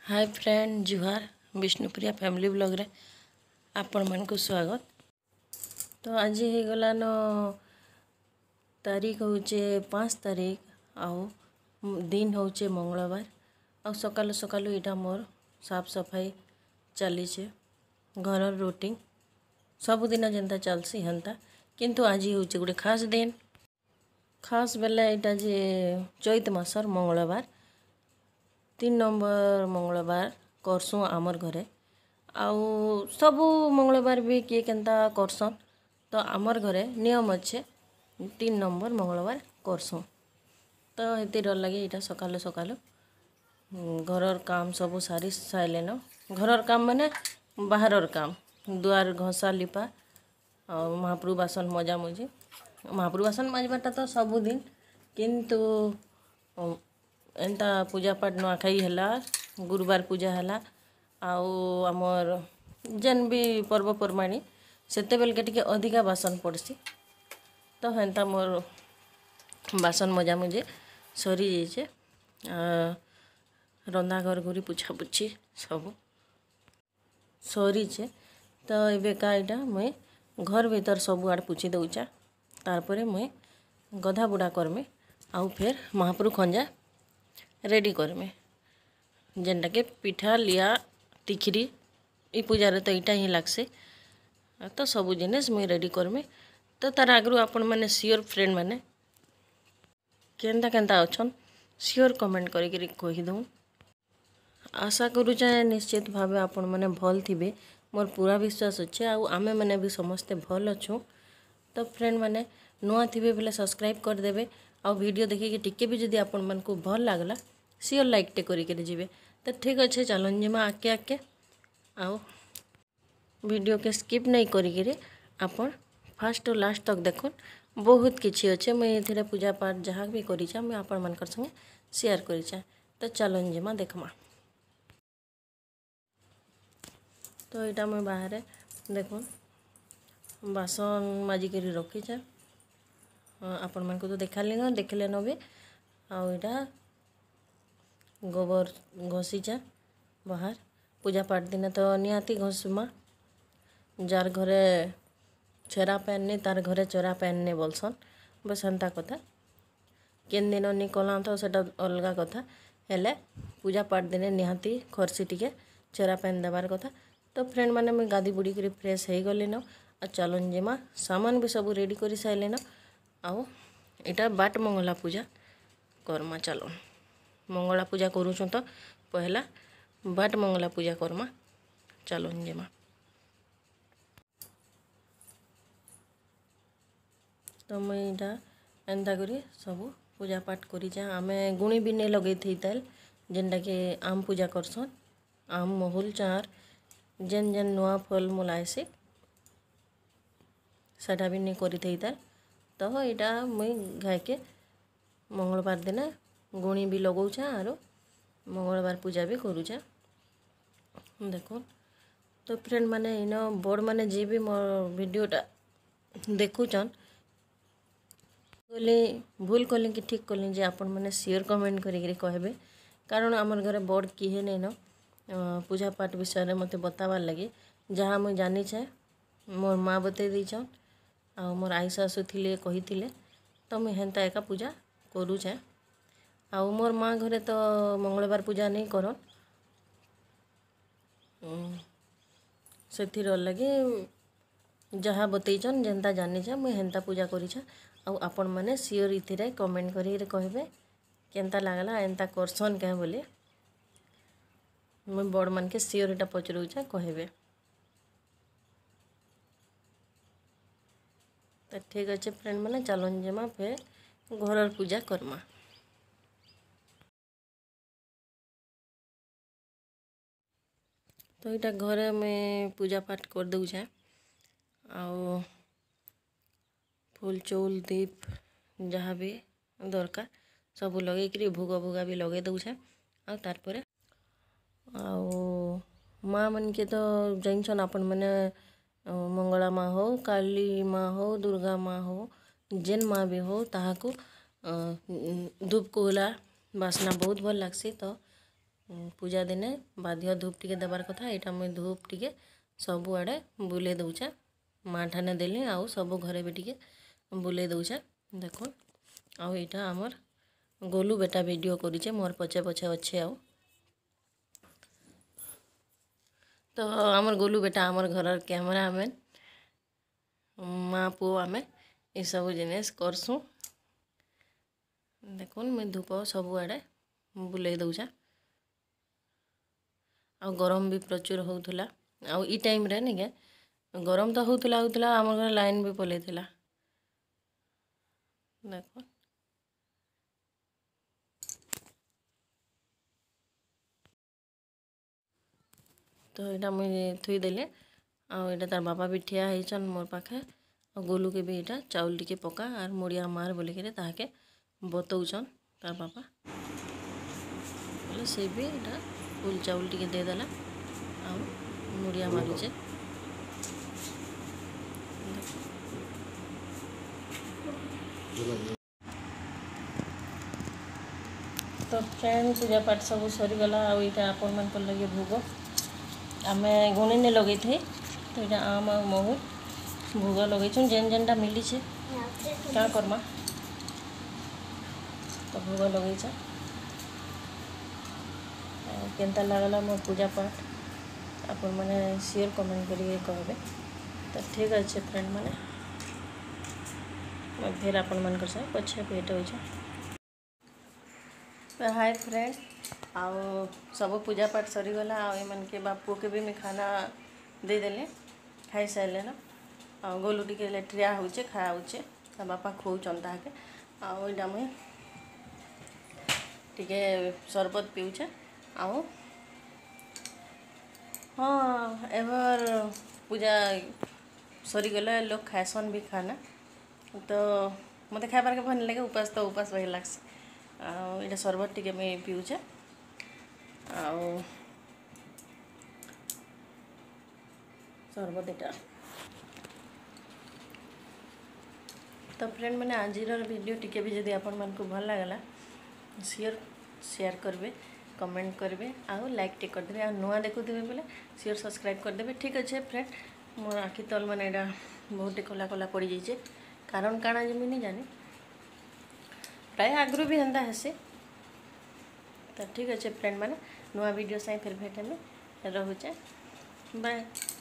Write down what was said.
हाय friend जुहार Vishnupriya family blog रे आपण मन को स्वागत। तो आज हो गलान तारीख होचे 5 तारीख आउ दिन होचे मंगलवार आ सकाल सकाल इटा मोर साफ सफाई चली घर रूटीन सबुदिन जेनता चलसी हेन्ता किंतु आज होचे गोटे खास दिन खास बेला इटा जे चैत मासर मंगलवार 3 नंबर मंगलवार करसुँ आमर घरे आउ सबू मंगलवार भी किए केनता करसन तो आमर घरे नियम अच्छे 3 नंबर मंगलवार करसुँ तो हेती डर लगे इटा सकाल सकाल घरर काम सबू सारी साइलेन घरर काम माने बाहरर काम दुआर घसा लिपा और महाप्रभु बासन मजा मुझे महाप्रभु बासन मजबाटा तो सबुदिन किंतु एंता पूजा पाठ नुआखाई हैला गुरुवार पूजा हैला आउ आमर जेन भी पर्वपर्वाणी सेते बेल के टिके अधिका बासन पड़सी तो हेन्ता मोर बासन मजा मुझे सरी जाइए रंधा घर घुरी पुछा पुछी सब सरीचे तो एबे का इटा मुई घर भीतर सब आड़ पुछी दउचा तारपरे मुई गधा बुड़ा करमे आउ फिर महाप्रभु खंजा रेडी करमे जेनटा के पिठा लिया तिखरी ई पूजा रे तो इटा ही लागसे तो सबू जिनिस मुई रेडी करमे तो तार आगरू आपण माने सियोर फ्रेंड माने केनता केनता अछन सियोर कमेंट करी कही दऊँ आशा करूचे निश्चित भावे आपण माने भल थिबे मोर पूरा विश्वास अच्छे आउ आमे माने भी समस्ते भल अच्छू तो फ्रेंड माने नुआ थिबे बेले सब्सक्राइब कर देबे आ वीडियो देखिए टिके भी जदि आपण मन को भल लागला सियोर लाइक टे करी जीवे तो ठीक अच्छे चलन जिमा आके आके आओ वीडियो के स्किप नहीं करी आपण फास्ट और लास्ट तक देखुन बहुत किछि अच्छे मुझे ये पूजा पाठ जहाँ भी करीचा मुझे आपण मन संगे शेयर करीचा तो चलन जिमा देखमा तो यहाँ मैं बाहर देखुन बासन माजिक रखीचा आपण मन को तो देखाली न देखले न भी आउ इटा गोबर घसीचा बाहर पूजा पाठ दिन तो निहाती घसमा जार घरे छेरा पैन नहीं तार घरे चोरा पैन नहीं बोलसन बस हेन्ता कथा केन दिन नहीं कला तो सेटा अलगा कथा हेले पूजा पाठ दिन निहाती खर्सी टिके चेरा पैन देवार कथा तो फ्रेंड माने मैं गादी बुड़ी कर फ्रेश हो गली न चलन जिमा सामान भी सब रेडी कर सारे न आउ इटा बाट मंगला पूजा करमा चलन मंगला पूजा करूँ तो पहला बाट मंगला पूजा करमा चलन जिमा तो मुई इटा एंता करी सब पूजा पाठ करी आमे गुणी भी नहीं लगे थी तेल जेनटा के आम पूजा करसन आम महुल चार जेन जेन नुआ फल मूल आएसी सेटा भी नहीं करी थी तेल तो यहाँ मुई गाय के मंगलवार दिन गुणी भी लगौछा आरो मंगलवार पूजा भी करूछा देखो तो फ्रेंड माने इन बड़ माने जी भी मोर वीडियोटा देखुचन भूल कली कि ठीक कली जे आपण माने शेयर कमेंट करी कहबे कारण आमर घरे बड़ किए नहीं न पूजा पाठ विषय मते बतावार लगे जहाँ मुई जानी छे मोर माँ बते दीछन आ मोर आई सासु थिले कही थिले तो मुई हेन्ता एका पूजा करूछे आ मोर माँ घरे तो मंगलवार पूजा नहीं करन से लगे जहाँ बतईचन जेनता जानी छे मुई हेन्ता पूजा करीछे आ आपण माने सियोर इथिरे कमेंट करी कहबे केनता लागला एंता करसन क्या बोले मुई बड़ मन के सियोर इटा पचरूछे कहबे तो ठीक अच्छे फ्रेंड माने चलन जमा फिर घर पूजा करमा तो यहाँ घरे में पूजा पाठ कर दूचे आउ फूल चौल दीप जहाँ भी दरकार सब लगे भोग भोगा भी लगे दूचे आ तारपरे आउ माँ मन के तो जानसन आपण मैंने मंगला माँ हो काली माँ हो दुर्गा माँ हो जेन माँ भी हो ताहा को धूप कोला बासना बहुत भल लगसी तो पूजा दिने बाध्य धूप टिके देवार कथा। यहाँ मुझे धूप टिके सबू आड़े बुले दौचे माँ ठाने देली आउ सब घरे भी टिके बुले दौचे। देख आउ यहाँ आमर गोलू बेटा वीडियो करुचे मोर पछे पछे अच्छे आउ तो आमर गोलू बेटा आमर घर कैमरामैन माँ पुओ आमे ये सब जिनिस करसुँ। देखुन मुझे धूप सब आड़े बुले दौचे आ गरम भी प्रचुर होउथला आ ई टाइम रे निके गरम तो होउथला आमर घर लाइन भी पलैथिला। देखो तो यहाँ मुझे थुईदेली आटा तार बापा भी ठिया होचन मोर पाखे और गोलू के भी यहाँ चाउल टिके पका और मुड़िया मार बोलिक ताके बतौचन तार बापा बोले से भी यहाँ फुल चाउल टिके देदेला आ मुड़िया मारुचे। तो फ्रेंड पूजा पाठ सब सरीगला आईटा आपण मान लगे भोग आम गुणी ने लगे थे तो यहाँ आम आ महू भोग लगे जेन जेनटा मिली क्या करमा तो भोग लगे केनता लगला मो पूजा पाठ आपण मैंने शेयर कमेंट करेंगे कहबे। तो ठीक अच्छे फ्रेंड मैंने फिर आपण मान पछे भेट हो। तो हाय फ्रेंड आओ सब पूजा पाठ सरीगला आन के बापू के भी मैं खाना देदेले खाई सारे ना आ गोलू टिके लेट्रिया होचे खाऊचे ता बापा खोचन ताके आईटा मुई टिके शरबत पीऊचे आओ हाँ एवर पूजा सरीगला लोग खाएसन भी खाना तो मत खाबार के भल लगे उपास तो उपास वही लग्स यहाँ शरबत टिके मैं पीऊचे आओ शरबत यहाँ। तो फ्रेंड मैंने आज वीडियो टिके भी जदि आपण मन को भल लगला शेयर करेंगे कमेंट करेंगे आउ लाइक टे करदे आ नुआ देखुवे बोले शेयर सब्सक्राइब करदे। ठीक अच्छे फ्रेंड मोर आखि तल मैंने यहाँ बहुत कला कला पड़ जाइए कारण काଣା जे मुझे नहीं जानी प्राय आगु भी हेन्ता हेसी। तो ठीक अच्छे फ्रेंड मैंने नुआ वीडियो साई फिर भेटे में रोचे बाय।